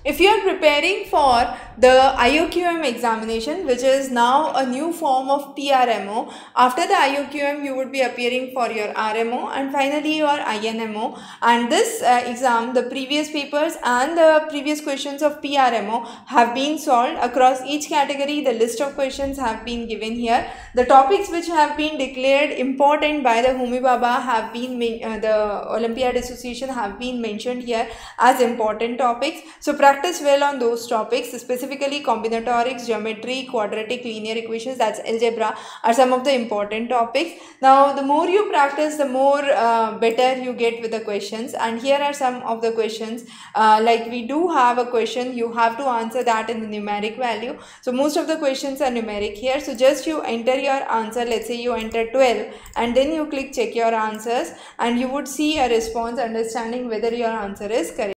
If you are preparing for the IOQM examination, which is now a new form of PRMO, after the IOQM you would be appearing for your RMO and finally your INMO, and this exam, the previous papers and the previous questions of PRMO have been solved across each category. The list of questions have been given here. The topics which have been declared important by the Homi Bhabha have been the Olympiad Association have been mentioned here as important topics. So practice well on those topics, specifically combinatorics, geometry, quadratic linear equations, that's algebra, are some of the important topics. Now the more you practice, the more better you get with the questions, and here are some of the questions. Like we do have a question, you have to answer that in the numeric value. So most of the questions are numeric here, so just you enter your answer. Let's say you enter 12 and then you click check your answers and you would see a response understanding whether your answer is correct.